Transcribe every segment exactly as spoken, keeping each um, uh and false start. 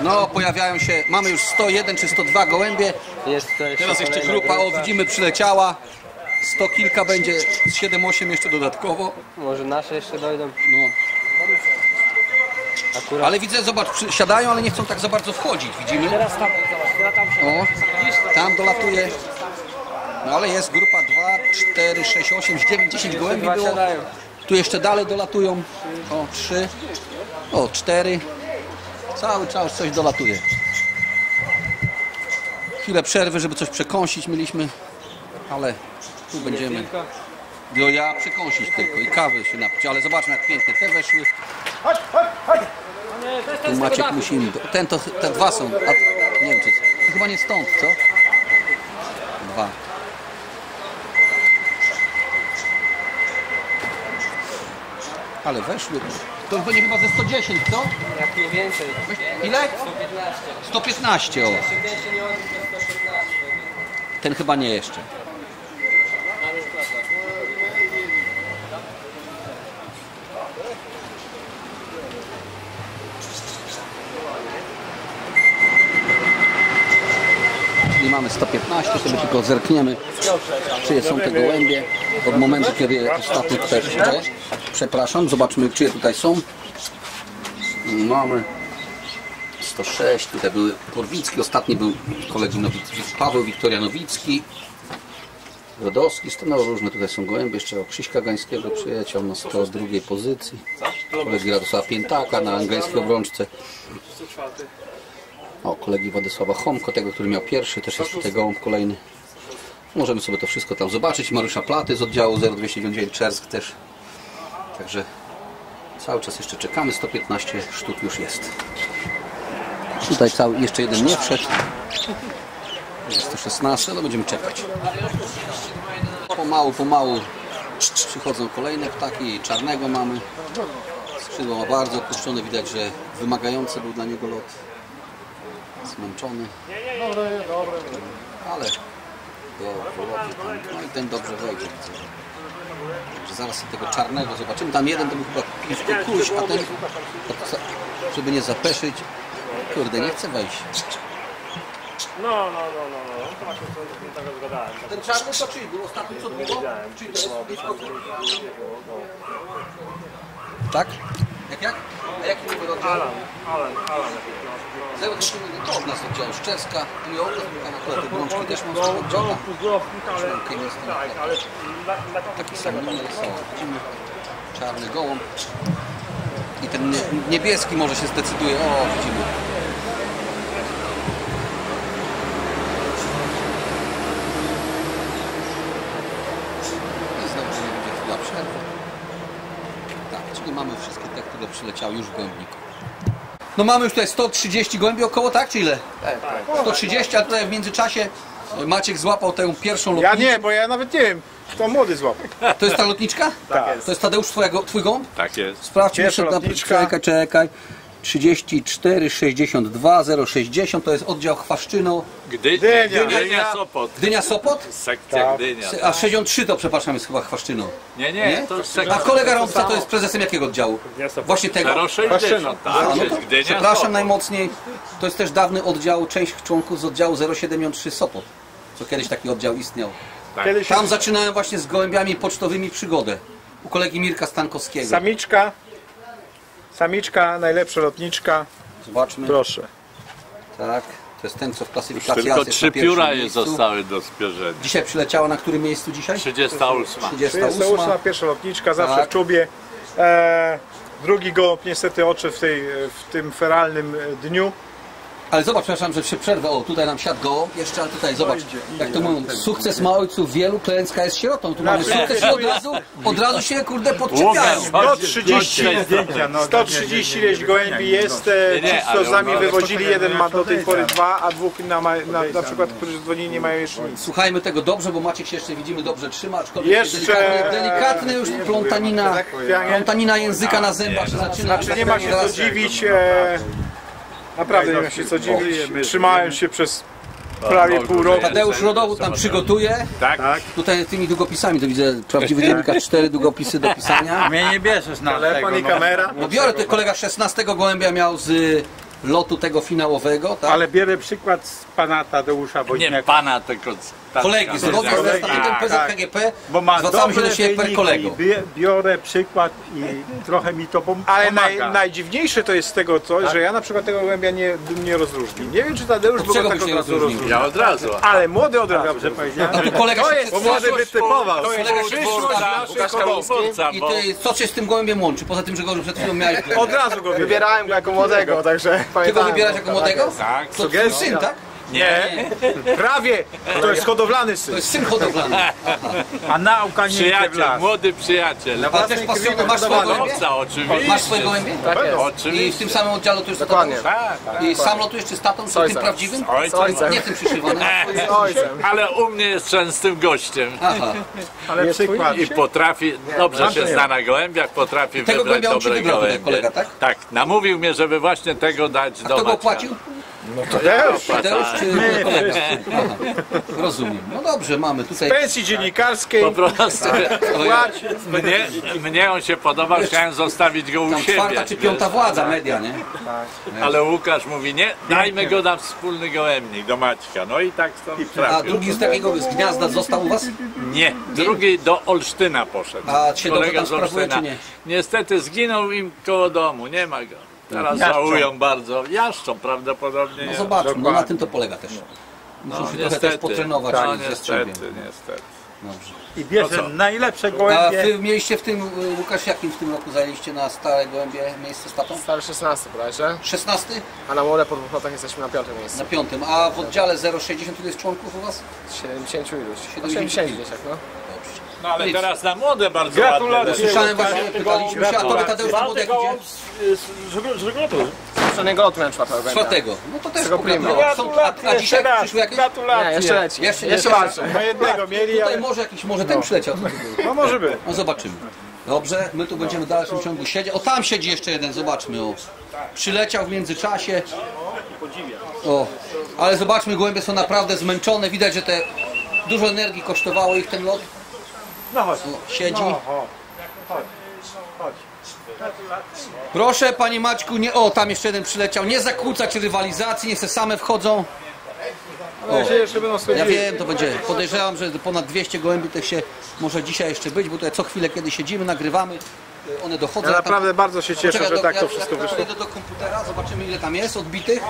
No, pojawiają się, mamy już sto jeden czy sto dwa gołębie. Jest to jeszcze Teraz jeszcze grupa, o widzimy, przyleciała. sto kilka będzie, siedem osiem jeszcze dodatkowo. Może nasze jeszcze dojdą. No. Akurat. Ale widzę, zobacz, siadają, ale nie chcą tak za bardzo wchodzić, widzimy. Teraz tam, zobacz, tam się. O, tam dolatuje. No ale jest grupa dwa, cztery, sześć, osiem, dziewięć, dziesięć gołębi było. Tu jeszcze dalej dolatują. O, trzy, o, cztery. Cały czas coś dolatuje. Chwilę przerwy, żeby coś przekąsić mieliśmy, ale tu będziemy. No ja przekąsić tylko i kawy się napić, ale zobaczmy jak pięknie te weszły. Tu Maciek musimy. Ten to, te dwa są. A, nie wiem czy to chyba nie stąd, co? Dwa. Ale weszły. To już będzie chyba ze sto dziesięć, co? Jak nie więcej. Ile? sto piętnaście. sto piętnaście, o. Ten chyba nie jeszcze. I mamy sto piętnaście, sobie tylko zerkniemy, czyje są te gołębie. Od momentu, kiedy ostatni tutaj przyjdzie. Przepraszam, zobaczmy, czyje tutaj są. Mamy sto sześć, tutaj były Korwicki, ostatni był kolegi Nowicki, Paweł Wiktoria Nowicki, Rodowski, no różne tutaj są gołębie, jeszcze o Krzyśka Gańskiego przyjechał na sto drugiej pozycji, kolegi Radosława Piętaka na angielskiej obrączce. O, kolegi Władysława Homko, tego, który miał pierwszy, też jest tutaj gołąb kolejny. Możemy sobie to wszystko tam zobaczyć. Mariusza Platy z oddziału zero dwieście dziewięćdziesiąt dziewięć Czersk też. Także cały czas jeszcze czekamy. sto piętnaście sztuk już jest. Tutaj cały, jeszcze jeden nie wszedł. sto szesnaście, no będziemy czekać. Pomału, pomału przychodzą kolejne ptaki. Czarnego mamy. Skrzydło ma bardzo opuszczone. Widać, że wymagający był dla niego lot. Zmęczony. Ale do powrotu. No i ten dobrze wejdzie. Także zaraz tego czarnego zobaczymy. Tam jeden to był chyba piwko kuś, a ten, żeby nie zapeszyć, kurde, nie chce wejść. No, no, no, no, no. To właśnie tego zgadałem. Ten czarny to czyj był? Ostatni co długo? Czyj to jest? Tak? Jak, jak? A jaki numer oddział? Alan, Alan, Alan. zero trzy to od nas oddziału Szczecka. I o, akurat te brączki też mam z tego oddziału. Tak, ale taki sam numer są. Widzimy czarny gołąb. I ten niebieski może się zdecyduje. O, widzimy. I znowu nie będzie chwila przerwy. Tak, czyli mamy wszystkie te, które przyleciały już w gołębniku. No mamy już tutaj sto trzydzieści gołębi około, tak? Czy ile? Tak, tak. sto trzydzieści, a tutaj w międzyczasie Maciek złapał tę pierwszą lotniczkę. Ja nie, bo ja nawet nie wiem, kto młody złapał. To jest ta lotniczka? Tak. To jest Tadeusz twojego, twój gołąb? Tak jest. Sprawdźmy Pierwsza jeszcze, lotniczka. czekaj, czekaj. trzydzieści cztery sześćdziesiąt dwa zero sześćdziesiąt, to jest oddział Chwaszczyno. Gdy, Gdynia. Gdynia, Sopot. Gdynia Sopot? Sekcja Tak. Gdynia. A sześćdziesiąt trzy to przepraszam jest chyba Chwaszczyno. Nie, nie, Nie? to jest A sekcja kolega Rąbca to jest prezesem jakiego oddziału? Właśnie tego. zero sześćdziesiąt. Tak, A, no jest to Gdynia, przepraszam Sopot. najmocniej. To jest też dawny oddział, część członków z oddziału zero siedemdziesiąt trzy Sopot. Co kiedyś taki oddział istniał. Kiedyś Tam zaczynałem właśnie z gołębiami pocztowymi przygodę. U kolegi Mirka Stankowskiego. samiczka, samiczka, najlepsza lotniczka, Zobaczmy. proszę. Tak, to jest ten, co w klasyfikacji Tylko jest na trzy pierwszym pióra je miejscu. zostały do spierzenia. Dzisiaj przyleciała na którym miejscu dzisiaj? trzydziesta ósma. trzydziesta trzydziesta ósma, ósma. pierwsza lotniczka, zawsze Tak. w czubie. E, drugi gołąb niestety oczy w, tej, w tym feralnym dniu. Ale zobacz, przepraszam, że się przerwę. O, tutaj nam siadł gołąb. Jeszcze, ale tutaj zobacz, jak to mówią. Sukces ma ojców wielu, klęska jest sierotą. Tu mamy Znaczy- sukces i od razu, od razu się, kurde, podczepiają. sto trzydzieści, sto trzydzieści ileś gołębi jest, e, Nie, nie, ci co ale z nami on- wywozili, jeden ma do tej pory dwa, a dwóch na, na, na przykład, którzy dzwonili, nie mają jeszcze nic. Słuchajmy tego dobrze, bo Maciek się jeszcze widzimy dobrze trzyma, aczkolwiek Jeszcze- delikatny, delikatny już plątanina, Tak, plątanina języka na zębach się zaczyna. Znaczy nie ma się co dziwić, e, naprawdę nie ma się co dziwić, trzymałem się przez prawie pół roku. Tadeusz Rodowód tam przygotuje. Tak? Tutaj tymi długopisami to widzę, prawdziwy dziennikarz, cztery długopisy do pisania. Mnie nie bierzesz na Telefon i tego, kamera. No biorę, to kolega szesnastego gołębia miał z lotu tego finałowego, tak? Ale bierę przykład z pana Tadeusza Nie Woźniaka. pana, tylko z- Kolegi, zgodnie z kolegi, statutem P Z K G P, Bo ma zwracamy się dobre do siebie per wyniki kolego. i bie- biorę przykład i trochę mi to pom- Ale pomaga. naj, najdziwniejsze to jest z tego coś, że ja na przykład tego gołębia nie, bym nie rozróżnił. Nie wiem, czy Tadeusz Od by czego go byś tak nie od razu rozróżnił? rozróżnił. Ja od razu. Ale młody od razu. Dobrze powiedziałem. A tu kolega To się jest, bo przedstawił. młody wytypował. Kolega się Przyszłość przedstawił. naszej hodowli. I ty, co się z tym gołębiem łączy? Poza tym, że go przed chwilą miałeś. Od razu go wybierałem. Wybierałem go jako młodego, także Ty go pamiętałem. wybierasz jako młodego? Tak. To twój syn, tak? Nie, Prawie. To jest hodowlany To syn. jest syn hodowlany. A nauka nie idzie w przyjaciel, las. młody przyjaciel. Ale też pasjonuj, masz swoje gołębie? Owca, oczywiście. Masz swoje gołębie? Tak jest. I w Oczywiście. tym samym oddziale to już Dokładnie. Tak, tak. I sam lotujesz czy z tatą, czy tym ojcem. prawdziwym? Ojcem. ojcem. Nie tym przyszywanym. Z ojcem. Ale u mnie jest częstym gościem. Aha. Ale przykład. I potrafi, dobrze się nie. zna na gołębiach, potrafi Tego wybrać gołębia on ci dobre wybrał tutaj, gołębie. kolega, tak? Tak, namówił mnie, żeby właśnie tego dać do Kto go Maćka. płacił? Tadeusz. Tadeusz czy kolega? Aha. Rozumiem. No dobrze, mamy tutaj... Pensji dziennikarskiej. Po prostu mnie, mnie on się podobał, chciałem zostawić go u Tam siebie. czwarta czy piąta władza, media, nie? Ale Łukasz mówi, nie, dajmy go na wspólny gołębnik do Maćka. No i tak stąd A trafił. drugi z takiego z gniazda został u was? Nie, drugi do Olsztyna poszedł. A się dobrze tam z sprawuje, Olsztyna. czy nie? Niestety zginął im koło domu, nie ma go. Teraz Jaszczą. żałują bardzo. Jaszczą prawdopodobnie. No nie. zobaczmy, no na tym to polega też. No, Muszą się trochę też potrenować no, ze strzępiem. niestety, niestety. Dobrze. I bierze To co? najlepsze A gołębie. wy mieliście w tym, y, Łukasz, jakim w tym roku zajęliście na stare gołębie miejsce z tatą? Stary szesnasty bodajże, szesnasty? a na młode po dwóch latach jesteśmy na piątym miejscu. Na piątym. A w oddziale zero przecinek sześćdziesiąt ile jest członków u was? siedemdziesiąt iluś. siedemdziesiąt osiemdziesiąt gdzieś tak, no. Dobrze. No ale Nic. teraz na młode bardzo Gratulacje. ładne. Słyszałem właśnie, pytaliśmy się, a tobie Tadeusz na młode jak idzie? Poprzedniego lotu miałem czwartego gołębia. Czwartego. No to też Tego pogratuluję. Są- A, a Gratulacje, dzisiaj jeszcze raz. przyszły jakieś? Nie, Gratulacje. jeszcze leci. Jeszcze- Jeszcze jeszcze- walczy. Na jednego mieli, Tutaj ale... może jakiś, może ten przyleciał. co to było? No może by. No zobaczymy. Dobrze, my tu będziemy w dalszym ciągu siedzieć. O, tam siedzi jeszcze jeden, zobaczmy. O. Przyleciał w międzyczasie. O, ale zobaczmy, gołębie są naprawdę zmęczone. Widać, że te dużo energii kosztowało ich ten lot. No chodź. O, siedzi. No, chodź. Chodź. Proszę, panie Maćku, nie. O, tam jeszcze jeden przyleciał. Nie zakłócać rywalizacji, niech se same wchodzą. Ale się jeszcze będą Ja schodzili. wiem, to będzie. Podejrzewam, że ponad dwieście gołębi też się może dzisiaj jeszcze być, bo tutaj co chwilę, kiedy siedzimy, nagrywamy, one dochodzą. Ja tam- naprawdę bardzo się cieszę, Poczekaj, że do- tak ja- to wszystko ja wyszło. Idę do komputera, zobaczymy ile tam jest odbitych.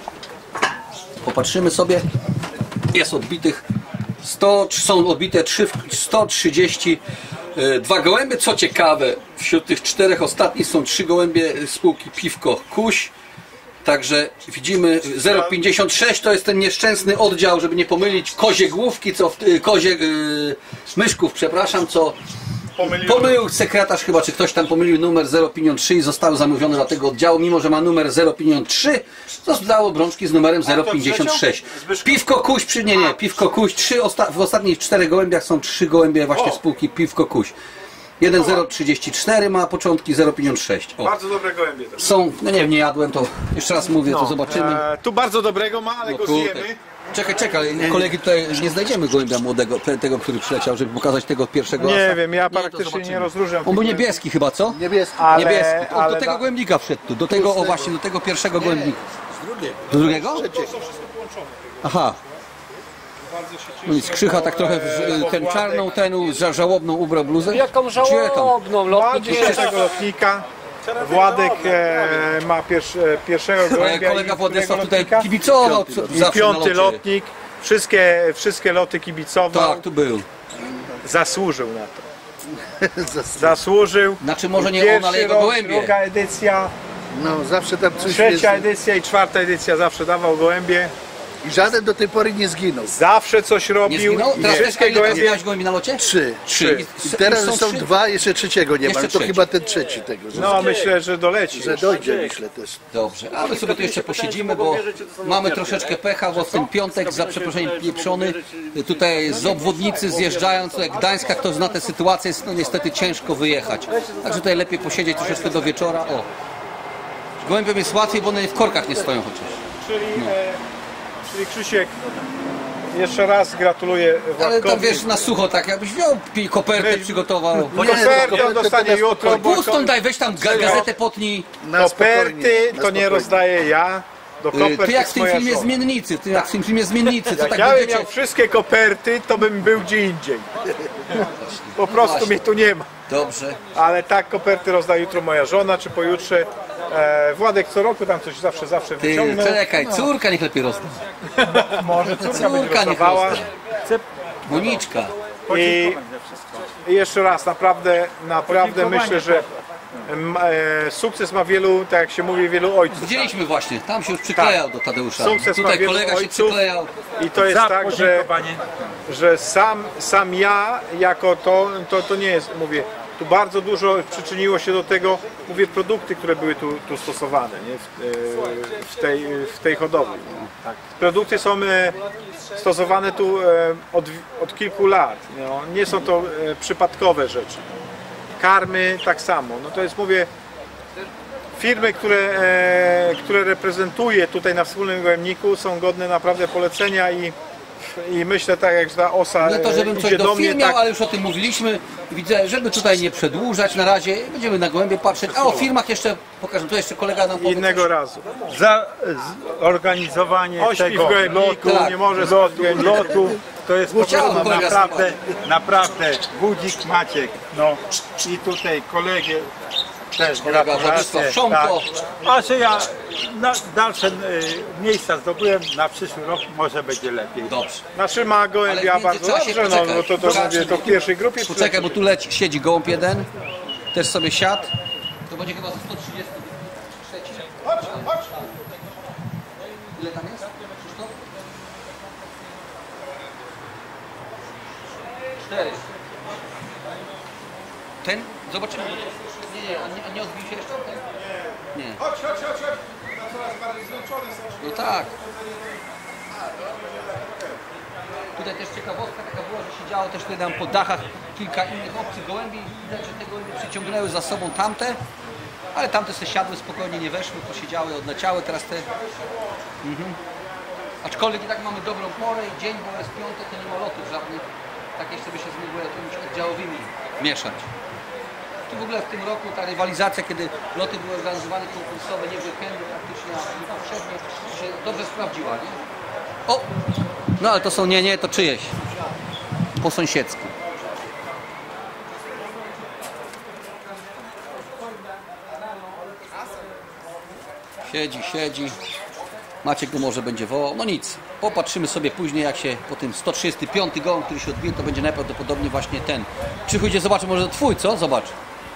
Popatrzymy sobie. Jest odbitych. sto, są odbite trzy, sto trzydzieści dwa gołębie. Co ciekawe, wśród tych czterech ostatnich są trzy gołębie spółki Piwko Kuś. Także widzimy zero przecinek pięćdziesiąt sześć to jest ten nieszczęsny oddział, żeby nie pomylić kozie główki, co w, kozie yy, myszków, przepraszam, co pomylił sekretarz chyba, czy ktoś tam pomylił numer zero przecinek pięćdziesiąt trzy i zostały zamówione dla tego oddziału, mimo że ma numer zero przecinek pięćdziesiąt trzy, zostało brączki z numerem zero przecinek pięćdziesiąt sześć. Piwko Kuś, przy, nie, nie, Piwko Kuś, trzy, osta w ostatnich czterech gołębiach są trzy gołębie właśnie spółki Piwko Kuś. jeden zero trzydzieści cztery ma początki zero przecinek pięćdziesiąt sześć. O. Bardzo dobre gołębie też. Są, no nie wiem, nie jadłem, to jeszcze raz mówię, to zobaczymy. E, tu bardzo dobrego ma, ale No go kurde. zjemy. Czekaj, czekaj, kolegi tutaj nie znajdziemy gołębia młodego, te- tego, który przyleciał, żeby pokazać tego pierwszego Nie asa. wiem, ja to praktycznie zobaczymy. nie rozróżniam. On był tych niebieski chyba, co? Niebieski. Ale- Niebieski. O, ale do tego da- gołębnika wszedł tu, do tego, o właśnie, do tego pierwszego gołębnika. Do drugiego? Aha. No nic, Krzycha tak trochę w, ten czarną, ten za żałobną ubrał bluzę. Jaką Czy jaką? żałobną, lotnik Władek jest. tego lotnika. Władek e, ma pierwsz, e, pierwszego Ale gołębia kolega i Władysław innego tutaj lotnika. kibicował I zawsze piąty na locie. lotnik. Wszystkie, wszystkie loty kibicował. Tak, tu był. Zasłużył na to. Zasłużył. Znaczy może nie Pierwszy on, ale jego rok, gołębie. druga edycja, No zawsze tam coś trzecia jest. edycja i czwarta edycja zawsze dawał gołębie. I żaden do tej pory nie zginął. Zawsze coś Nie robił. zginął? Teraz Wszystkie ile teraz gołębie. miałeś gołębi na locie? Trzy. Trzy. I teraz Już są, trzy? dwa, jeszcze trzeciego nie ma. Jeszcze No to trzeci. chyba ten trzeci tego. Że, No myślę, że doleci. że dojdzie, myślę też. Dobrze, a my sobie tu jeszcze posiedzimy, bo mamy troszeczkę pecha, bo w ten piątek, za przeproszeniem pieprzony, tutaj z obwodnicy zjeżdżając do Gdańska, kto zna tę sytuację, jest no niestety ciężko wyjechać. Także tutaj lepiej posiedzieć troszeczkę do wieczora. O, gołębiom jest łatwiej, bo one w korkach nie stoją chociaż. Czyli e, Czyli Krzysiek, jeszcze raz gratuluję Ale Władkowi. tam wiesz, na sucho tak, jakbyś wziął pi- kopertę, przygotował. Kopertę on dostanie jutro, bo Pustą daj, weź tam ga- gazetę potnij. Na spokojnie, koperty na to nie spokojnie. rozdaję ja. Do Y, kopert Ty jak jest w tym moja filmie żona. Zmiennicy, ty jak w tym filmie Zmiennicy, co Jak tak ja bym będziecie... miał wszystkie koperty, to bym był gdzie indziej. Po prostu właśnie. mnie tu nie ma. Dobrze. Ale tak, koperty rozda jutro moja żona, czy pojutrze. E, Władek co roku tam coś zawsze, zawsze Ty, wyciągnął. czekaj, córka niech lepiej rozda. Może córka będzie Córka niech rozdawała. rozda. Moniczka. I i jeszcze raz, naprawdę, naprawdę myślę, że em, e, sukces ma wielu, tak jak się mówi, wielu ojców. Widzieliśmy właśnie, tam się już przyklejał do Tadeusza. Sukces ma Tutaj wielu kolega się ojców. przyklejał. I to jest tak, że, że sam, sam ja jako to, to, to nie jest, mówię, tu bardzo dużo przyczyniło się do tego, mówię, produkty, które były tu, tu stosowane, nie? W, e, w, tej, w tej hodowli. Produkty są e, stosowane tu e, od, od kilku lat, no. Nie są to e, przypadkowe rzeczy. Karmy tak samo, no to jest, mówię, firmy, które, e, które reprezentuję tutaj na wspólnym gołębniku, są godne naprawdę polecenia i, i myślę tak jak ta osa Nie to, żebym e, coś idzie do do mnie, film miał, tak, ale już o tym mówiliśmy. Widzę, żeby tutaj nie przedłużać na razie, będziemy na gołębie patrzeć. A o filmach jeszcze pokażę, tu jeszcze kolega nam powie. innego razu. Za zorganizowanie Ośpi w tego gołębniku, tak. nie może lotu, lotu, to jest po Chciałem prostu kolega naprawdę, naprawdę Budzik Maciek, no i tutaj kolegę też Kolega gratulacje. Władysław Szonko. A że ja na dalsze y, miejsca zdobyłem, na przyszły rok może będzie lepiej. Dobrze. Naszy ma Ale gołębia w bardzo międzyczasie dobrze, no poczekaj. bo to, to, Poczekaj. mówię, to w pierwszej grupie. Poczekaj, bo tu leci, siedzi gołąb jeden. Też sobie siadł. To będzie chyba za sto trzydzieści trzy. Ile tam jest? Krzysztof? Cztery. Ten? Zobaczymy. Nie, nie, a nie, a nie odbił się jeszcze? Nie. Nie. Chodź, chodź, chodź, chodź. Coraz bardziej zmęczony są. No tak. Tutaj też ciekawostka taka była, że siedziało też tutaj tam po dachach kilka innych obcych gołębi. Widać, że te gołębie przyciągnęły za sobą tamte, ale tamte sobie siadły, spokojnie nie weszły, posiedziały, odleciały, teraz te... Mhm. Aczkolwiek i tak mamy dobrą porę i dzień, bo jest piątek, to nie ma lotów żadnych. Tak jeszcze by się z ogóle jakimiś oddziałowymi mieszać. Tu w ogóle w tym roku ta rywalizacja, kiedy loty były organizowane konkursowe, nie w weekendy praktycznie, a nie powszednie, się dobrze sprawdziła, nie? O! No ale to są, nie, nie, to czyjeś. Po sąsiedzku. Siedzi, siedzi. Maciek go może będzie wołał. No nic, popatrzymy sobie później, jak się po tym sto trzydziesty piąty gołąb, który się odbije, to będzie najprawdopodobniej właśnie ten. Przychodźcie, zobaczę, może to twój, co? Zobacz.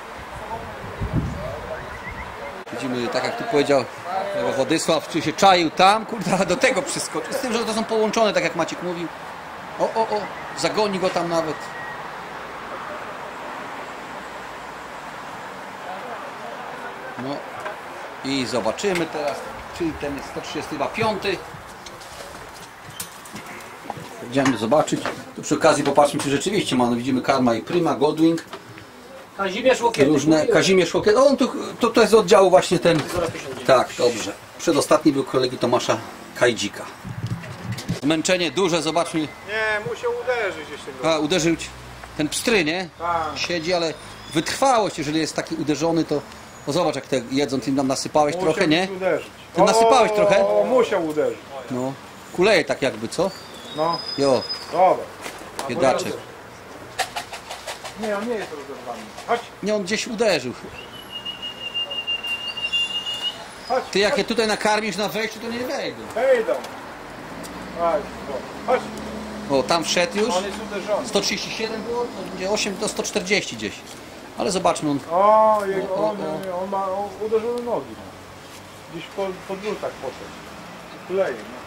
Widzimy, tak jak tu powiedział Władysław, czy się czaił tam, kurde, ale do tego przyskoczył. Z tym, że to są połączone, tak jak Maciek mówił. O, o, o, zagoni go tam nawet. No i zobaczymy teraz, czyli ten jest sto trzydziesty piąty. Idziemy zobaczyć. Tu przy okazji popatrzmy, czy rzeczywiście mamy. Widzimy Karma i Prima, Goldwing. Kazimierz Łokiety. Różne, Kazimierz Łokiet. O, on tu, to, to jest z oddziału właśnie ten. Tak, dobrze. Przedostatni był kolegi Tomasza Kajdzika. Zmęczenie duże, zobaczmy. Nie, musiał uderzyć jeszcze. A, uderzył ci ten pstry, nie? Tak. Siedzi, ale wytrwałość, jeżeli jest taki uderzony, to... O, zobacz, jak te jedząc im tam nasypałeś Musiał trochę, nie? uderzyć. Ty nasypałeś o, trochę? O, musiał uderzyć. No. Kuleje tak jakby, co? No, Jo, dobra. biedaczek. Nie, on nie jest rozerwany. Chodź, Nie, on gdzieś uderzył. chodź. Ty, jak je tutaj nakarmisz na wejściu, to nie wejdą. Wejdą. Chodź, chodź. O, tam wszedł już. On jest uderzony. sto trzydzieści siedem było, to będzie osiem do sto czterdzieści gdzieś. Ale zobaczmy, on... O, jego, O, o, on, o. on ma on uderzone nogi. Gdzieś po, po drutach poszedł. Kuleje, no.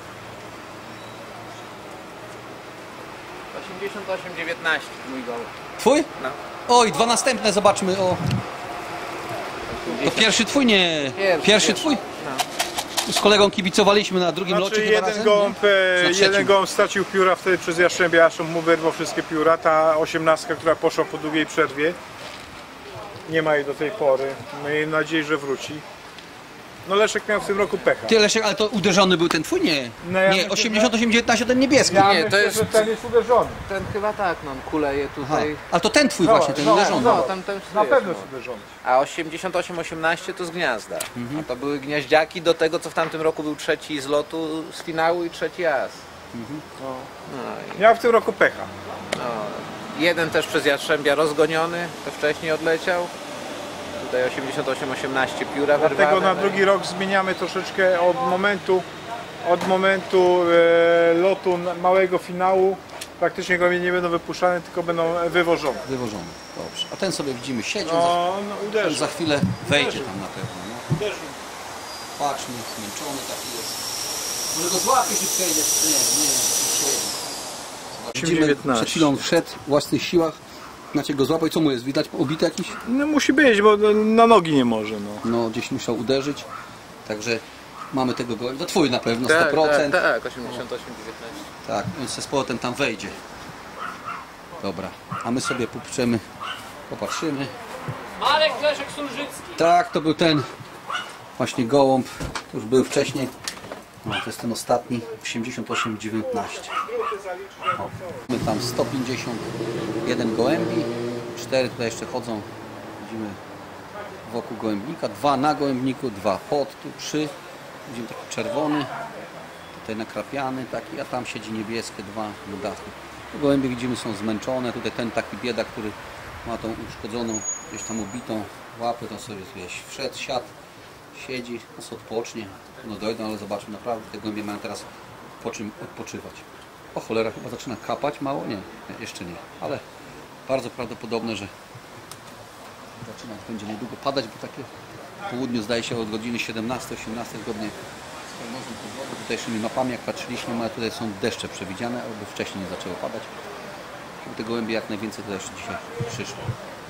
osiemdziesiąt osiem dziewiętnaście mój gołąb. Twój? No. Oj, dwa następne, zobaczmy, o... To pierwszy twój, nie... Pierwszy, Pierwszy pierwszy. twój? Z kolegą kibicowaliśmy na drugim Znaczy locie chyba jeden razem, gołąb, nie? e, Na jeden trzecim. gołąb stracił pióra wtedy przez Jaszczębia, Jaszcząb mu wyrwał wszystkie pióra. Ta osiemnastka, która poszła po długiej przerwie, nie ma jej do tej pory. Miejmy nadzieję, że wróci. No Leszek miał w tym roku pecha. Ty Leszek, ale to uderzony był ten twój? Nie. No ja nie, myślę, osiemdziesiąt osiem dziewiętnaście ten niebieski. Ja Nie, to myślę, jest- że ten jest uderzony. Ten chyba tak, no kuleje Aha. tutaj. Ale to ten twój No, właśnie, ten no, uderzony. No, tam, tam Na jest, pewno no. jest uderzony. A osiemdziesiąt osiem osiemnaście to z gniazda. A to były gniaździaki do tego, co w tamtym roku był trzeci z lotu, z finału i trzeci as. No, no, Miał w tym roku pecha. i, no. Jeden też przez Jastrzębia rozgoniony, to wcześniej odleciał. Tutaj osiemdziesiąt osiem osiemnaście pióra Dlatego wyrwane. na drugi rok zmieniamy troszeczkę od momentu, od momentu e, lotu na- małego finału. Praktycznie gołębie nie będą wypuszczane, tylko będą wywożone. Wywożony. Dobrze. A ten sobie widzimy siedzi, on No, no za, on uderzy. za chwilę wejdzie tam na pewno. No. uderzy. Patrzmy, zmęczony taki jest. Może go złapiesz i przejdziesz. Nie, nie, nie siedzi. Widzimy, dziewiętnaście. przed chwilą wszedł w własnych siłach. Znacie go złapać, co mu jest? Widać obity jakiś? No musi być, bo na nogi nie może. No. No gdzieś musiał uderzyć. Także mamy tego gołębia. To twój na pewno, sto Tak, procent. tak, tak, osiemdziesiąt osiem dziewiętnaście. Tak, więc ze powrotem tam wejdzie. Dobra, a my sobie poprzemy, popatrzymy. Marek Leszek Sulżycki. Tak, to był ten właśnie gołąb, to już był wcześniej. No, to jest ten ostatni, osiemdziesiąt osiem dziewiętnaście. O, mamy tam sto pięćdziesiąt jeden gołębi, cztery tutaj jeszcze chodzą, widzimy wokół gołębnika, dwa na gołębniku, dwa pod, tu trzy, widzimy taki czerwony, tutaj nakrapiany taki, a tam siedzi niebieskie, dwa na dachu. Tu gołębie widzimy są zmęczone, tutaj ten taki bieda, który ma tą uszkodzoną, gdzieś tam ubitą łapę, to sobie gdzieś wszedł, siadł, siedzi, no sobie odpocznie, no dojdą, ale zobaczmy, naprawdę te gołębie mają teraz po czym odpoczywać. O cholera, chyba zaczyna kapać, mało? Nie, nie, jeszcze nie, ale bardzo prawdopodobne, że zaczyna, będzie niedługo padać, bo takie w południu zdaje się od godziny siedemnastej osiemnastej zgodnie z prognozą pogody. Tutejszymi mapami jak patrzyliśmy, ale tutaj są deszcze przewidziane, aby wcześniej nie zaczęło padać. Żeby te gołębie jak najwięcej tutaj jeszcze dzisiaj przyszło.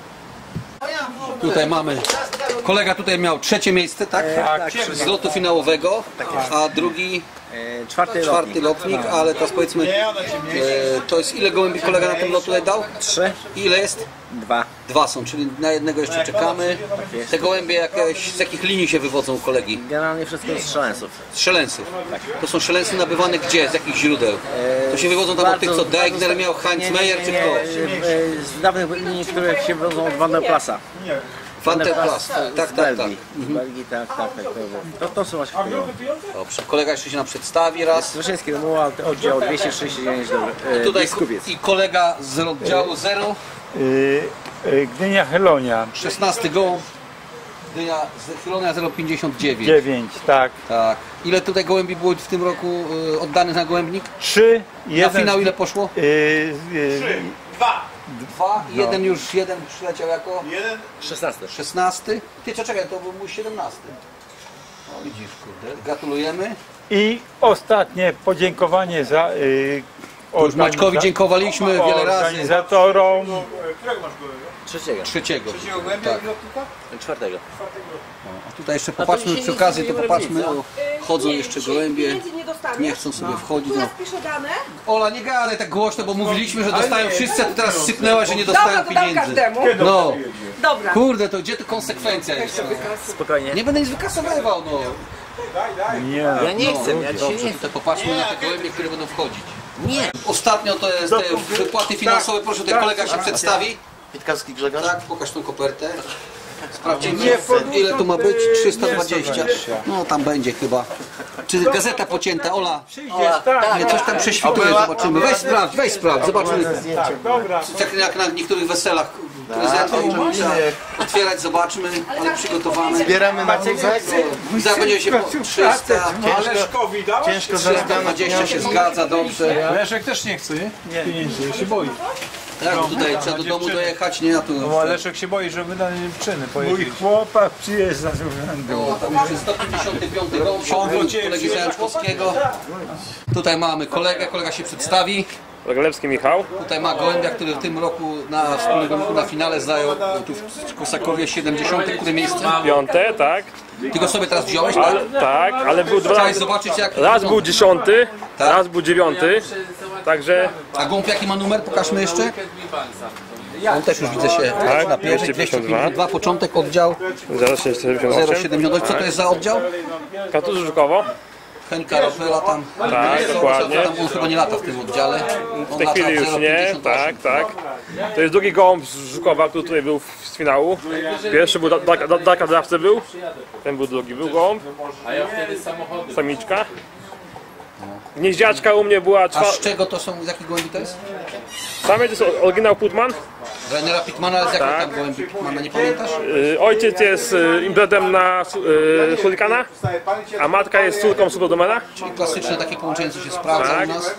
Tutaj mamy, kolega tutaj miał trzecie miejsce, tak? Tak, Z lotu finałowego, a drugi Czwarty, czwarty lotnik, ale teraz powiedzmy, e, to jest ile gołębi kolega na tym lotu tutaj dał? trzy, Ile jest? dwa. Dwa są, czyli na jednego jeszcze czekamy. Te gołębie jakieś, z jakich linii się wywodzą u kolegi? Generalnie wszystko z szaleńców. Z szeleńców. To są szeleńcy nabywane gdzie? Z jakich źródeł? To się wywodzą tam od tych, co Deigner miał, Heinz Meyer czy kto? Z dawnych linii, które się wywodzą od Van der Plassa. Van der Plas, tak, Z tak, tak. Belgii. Z Belgii, tak, tak, tak. To, to są właśnie Dobrze, kolega jeszcze się nam przedstawi raz. Wrzesiński Romuła, oddział dwieście trzydzieści dziewięć do Tutaj Biskupiec. i kolega z oddziału zero, Yy, yy, Gdynia Helonia, szesnasty gołąb. Dynia z Chylonia zero pięćdziesiąt dziewięć. dziewięć, tak. Tak. Ile tutaj gołębi było w tym roku y, oddanych na gołębnik? trzy, Na jeden. finał ile poszło? Yy, yy, Dwa i jeden już, jeden przyleciał jako szesnasty. szesnasty. Ty co, czekaj, to był mój siedemnasty. O widzisz, kurde, gratulujemy. I ostatnie podziękowanie za. Yy, Już Maćkowi dziękowaliśmy wiele razy. organizatorom. Trzeciego. Trzeciego. Tak. Czwartego. A tutaj jeszcze popatrzmy przy okazji, to popatrzmy, o, chodzą jeszcze gołębie, nie chcą sobie wchodzić. No. Piszę dane. Ola, nie gadaj tak głośno, bo mówiliśmy, że dostają wszyscy, a ty teraz sypnęła, że nie dostają Dobra, to dam pieniędzy. każdemu. No, Dobra. kurde, to gdzie tu konsekwencja jest? No? Spokojnie. Nie będę nic wykasowywał, no. Nie, Ja nie chcę, ja dzisiaj Dobrze, nie chcę. tutaj popatrzmy na te gołębie, które będą wchodzić. Nie. Ostatnio to jest te wypłaty finansowe, proszę, tutaj kolega się przedstawi. Witkowski Grzegorz. Tak, pokaż tą kopertę. Sprawdzimy, ile tu ma być? trzysta dwadzieścia. No tam będzie chyba. Czy gazeta pocięta? Ola, nie, coś tam prześwituje, zobaczymy. Weź sprawdź, weź sprawdź, zobaczymy. dobra. Tak jak na niektórych weselach prezenty i trzeba otwierać, zobaczmy, ale przygotowane. Zbieramy na wózek. Za będzie się po trzysta, Leszkowi dałeś? Ciężko trzysta dwadzieścia się zgadza, dobrze. Leszek też nie chce, nie? Pieniędzy, się boi. Tak, tutaj trzeba do domu dojechać, nie? A tu No, a Leszek się boi, że wyda dziewczyny Mój pojedzie. chłopak przyjeżdża z urzędu. o, tam już jest sto pięćdziesiąty piąty rok, kolegi Zajączkowskiego. Tutaj mamy kolegę, kolega się przedstawi. Rogalewski Michał. Tutaj ma gołębia, który w tym roku na wspólnym gołębiku na finale zajął tu w Kosakowie siedemdziesiąte które miejsce. Piąte, tak. Ty go sobie teraz wziąłeś, tak? Ale, tak, ale był dwa Chciałeś razy. zobaczyć jak... Raz był dziesiąty, Tak. raz był dziewiąty. Także A gołąb jaki ma numer? Pokażmy jeszcze. On też już widzę się Tak, na dwieście pięćdziesiąt dwa. początek oddział zero siedemdziesiąt zero osiem. siedemdziesiąt osiem. Co to jest za oddział? Kartuzy Żukowo. Henka Rapela tam. Tak, dokładnie. Tam on chyba nie lata w tym oddziale. W On tej lata chwili już zero nie, pięćdziesiąt osiem. tak, tak. To jest drugi gołąb z Żukowa, który tutaj był z finału. Pierwszy był Darka Drawcy był, ten był drugi, był gołąb. Samiczka. Gnieździaczka u mnie była A czwarta. z czego to są, z jakich gołębi to jest? Samiec to jest oryginał Putman. Rainera Pitmana, ale z jakich Tak. tam gołębi Pitmana, nie pamiętasz? Y, Ojciec jest y, imbredem na y, Hurrikana, a matka jest córką Superdomena. Czyli klasyczne takie połączenie, co się sprawdza Tak. u nas.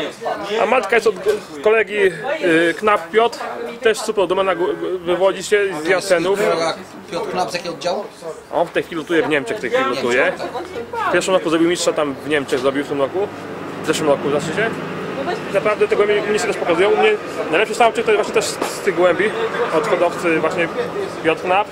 A matka jest od kolegi y, Knap Piotr, też Superdomena wywodzi się z Jansenów. Piotr Knap z jakiego oddziału? On w tej chwili lutuje w Niemczech, w tej chwili lutuje. W pierwszym roku zrobił mistrza tam w Niemczech, zrobił w tym roku. W zeszłym roku znaczy się. Naprawdę tego mnie się też pokazują. U mnie najlepszy samczyk to jest właśnie też z tych gołębi od hodowcy właśnie Piotr Knap.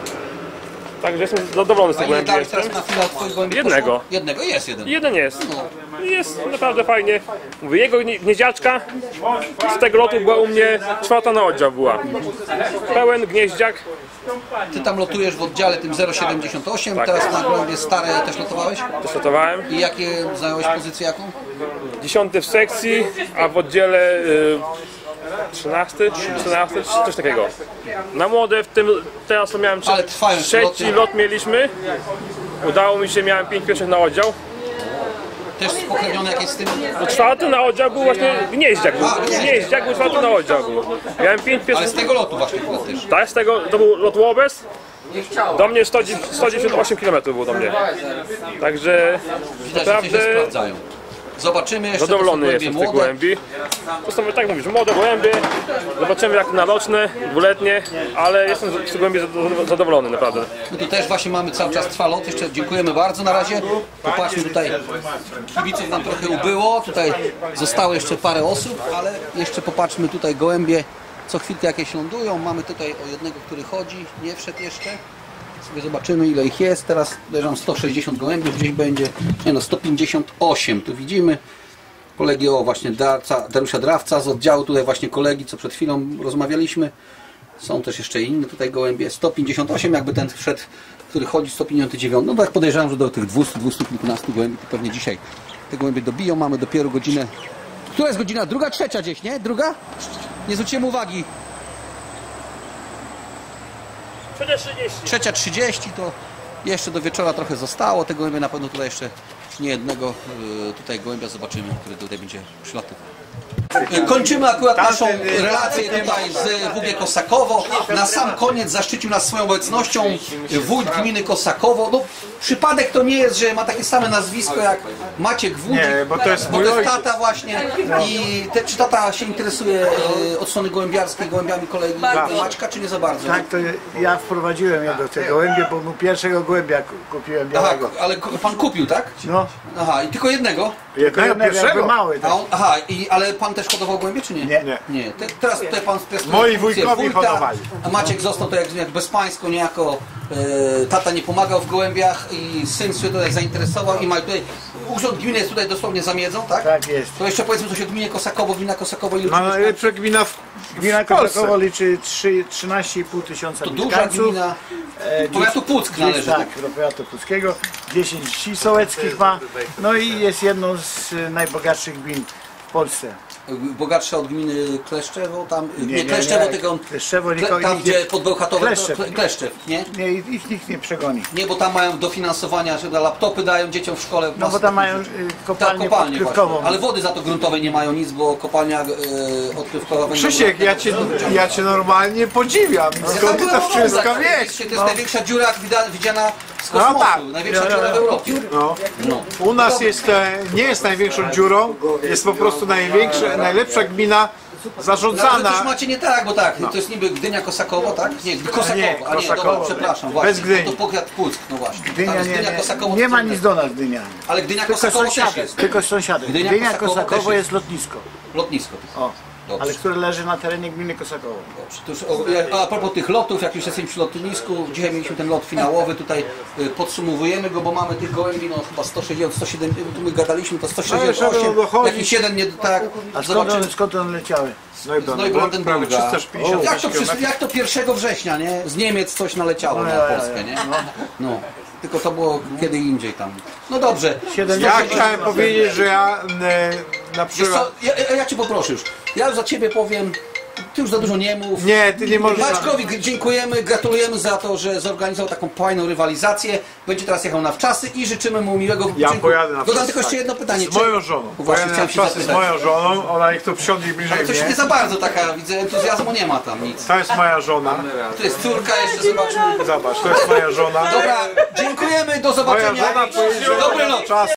Także jestem zadowolony z A tych ile gołębi dałeś teraz jestem. na chwilę od twoich gołębi? Jednego. Poszło? Jednego, jest jeden. Jeden jest. Jest naprawdę fajnie. Mówię, jego gnie- gnieździaczka z tego lotu była u mnie czwarta na oddział była. Pełen gnieździak. Ty tam lotujesz w oddziale tym zero siedemdziesiąt osiem, Tak. teraz na gołębie stare też lotowałeś? Też lotowałem. I jakie zająłeś pozycję jaką? Dziesiąty w sekcji, a w oddziale y, trzynasty, trzynasty, coś takiego. Na młode w tym, teraz to miałem Ale trwają trzeci loty. lot mieliśmy. Udało mi się, miałem pięć pierwszych na oddział. Też spokrewniony jak jest z tym? No, czwarty na oddział był właśnie gnieździak. Był. A, gnieździak. Gnieździak był czwarty na oddział. Był. Miałem pięć Ale pierwszych. z tego lotu właśnie chyba też. Tak, z tego to był lot Łobez. Do mnie sto dziewięćdziesiąt osiem kilometrów było do mnie. Także Widać, że się naprawdę sprawdzają. Zobaczymy jeszcze, to są zadowolony gołębie jestem z tych młode. gołębi. To są, tak mówisz, młode gołębie. Zobaczymy jak naroczne, dwuletnie, ale jestem z tych gołębi zadowolony naprawdę. My tu też właśnie mamy cały czas trwa lot. Jeszcze dziękujemy bardzo na razie. Popatrzmy tutaj, kibiców nam trochę ubyło. Tutaj zostało jeszcze parę osób, ale jeszcze popatrzmy tutaj gołębie. Co chwilkę jakieś lądują. Mamy tutaj o jednego, który chodzi, nie wszedł jeszcze. Sobie zobaczymy ile ich jest. Teraz leżą sto sześćdziesiąt gołębi, gdzieś będzie, nie no, sto pięćdziesiąt osiem. Tu widzimy kolegi, o właśnie Darca, Dariusza Drawca z oddziału, tutaj właśnie kolegi, co przed chwilą rozmawialiśmy. Są też jeszcze inne tutaj gołębie. sto pięćdziesiąt osiem, jakby ten wszedł, który chodzi, sto pięćdziesiąt dziewięć. No tak podejrzewam, że do tych dwieście, dwieście kilkunastu gołębi to pewnie dzisiaj te gołębie dobiją. Mamy dopiero godzinę. Która jest godzina? Druga, trzecia gdzieś, nie? Druga? Nie zwróciłem uwagi. Trzecia trzydzieści to jeszcze do wieczora trochę zostało. Te gołębie na pewno tutaj jeszcze nie jednego y, tutaj gołębia zobaczymy, który tutaj będzie przylatywał. Kończymy akurat naszą relację tutaj z W G Kosakowo. Na sam koniec zaszczycił nas swoją obecnością wójt gminy Kosakowo. No, przypadek to nie jest, że ma takie same nazwisko jak Maciek Wójcik, Nie, bo to jest bo mój to jest ojciec. tata właśnie. I te, czy tata się interesuje e, od strony gołębiarskiej gołębiami kolegi Maćka, czy nie za bardzo? Tak, to ja wprowadziłem je do tego gołębia, bo mu pierwszego gołębia ku- kupiłem Aha, białego. ale k- pan kupił, tak? No, Aha, i tylko jednego? jednego pierwszego? jakby mały. A Tak. on, aha, i, ale pan też hodował gołębie, czy nie? Nie. Nie. Nie. Te, teraz tutaj pan piastuje Moi funkcję wujkowie wójta, hodowali. a Maciek został to jak, jak bezpańsko, niejako e, tata nie pomagał w gołębiach i syn się tutaj zainteresował i ma tutaj, urząd gminy jest tutaj dosłownie za miedzą, tak? Tak jest. To jeszcze powiedzmy coś o gminie Kosakowo, gmina Kosakowo, ile Ma ludzi mieszka? najlepsza gmina w, Gmina w Polsce. Kosakowo liczy trzy- trzynaście i pół tysiąca To duża mieszkańców. gmina, E, powiatu Puck należy, Tak, do powiatu puckiego. dziesięć wsi sołeckich ma. No i jest jedną z e, najbogatszych gmin w Polsce. bogatsza od gminy Kleszczewo, tam, nie, nie, Kleszczewo, nie. tylko Kleszczewo, Kle, nikogo- tam nigdzie- gdzie pod Bełchatowem, Kleszczew. Kle- Kleszczew, nie? Nie, ich nikt nie przegoni. Nie, bo tam mają dofinansowania, że na laptopy dają dzieciom w szkole. No bo tam mają e, Tak, kopalnię kopalnie podkrywkową. właśnie. Ale wody za to gruntowej nie mają nic, bo kopalnia e, odkrywkowa węgla. Krzysiek, ja cię, ja cię normalnie podziwiam. Skąd ty to wszystko wiesz? To jest największa dziura widza- widziana z kosmosu. No tak. Największa dziura w Europie. No. No. U nas jest, e, nie jest największą dziurą, jest po prostu największa, najlepsza gmina No, ale zarządzana. też macie nie tak, bo tak, to jest niby Gdynia Kosakowo, tak? Nie, Kosakowo, Nie, a nie, dobra, Kosakowo. przepraszam, właśnie. Bez Gdyni. To powiat Puck, no właśnie. Tam Gdynia jest nie, Gdynia nie, Kosakowo. nie ma to nic jest- do nas Gdynia. Ale Gdynia Tylko Kosakowo też sąsiady, jest. tylko sąsiady. Gdynia Gdynia Kosakowo Kosakowo też jest lotnisko. Lotnisko. O. Dobrze. ale które leży na terenie gminy Kosakowo. Dobrze. To już, o, a propos tych lotów, jak już jesteśmy przy lotnisku, dzisiaj mieliśmy ten lot finałowy, tutaj y, podsumowujemy go, bo mamy tych gołębi, no chyba sto sześćdziesiąt, sto siedemdziesiąt, tu my gadaliśmy, to sto sześćdziesiąt osiem, No, dochodzi. jakiś jeden nie tak, A skąd zobaczymy. one, skąd one leciały? No i No i prawie Brandenburga. trzysta pięćdziesiąt Jak to, kilometrów. przecież- jak to pierwszego września, nie? Z Niemiec coś naleciało No, na ja, ja, Polskę, ja. nie? No. Tylko to było kiedy indziej tam. No dobrze. siedemdziesiąt Ja chciałem powiedzieć, że ja e, na Wiesz przykład... co, ja, ja- ja Cię poproszę już. Ja już za Ciebie powiem, Ty już za dużo nie mów. Nie, ty nie możesz... Maćkowi dziękujemy, gratulujemy za to, że zorganizował taką fajną rywalizację. Będzie teraz jechał na wczasy i życzymy mu miłego Ja wypoczynku. pojadę na Dodam wczasy, tylko jeszcze tak. jedno pytanie. Z moją żoną. O, właśnie, Pojadę na chciałem się wczasy z zapytać. moją żoną, ona niech tu wsiądzie bliżej Ale coś nie mnie. za bardzo taka, widzę, entuzjazmu nie ma tam nic. To jest moja żona. Tu jest córka, jeszcze zobaczymy. Zobacz, to jest moja żona. Dobra, dziękujemy, do Moja zobaczenia. żona pojedzie Dobry noc. czas.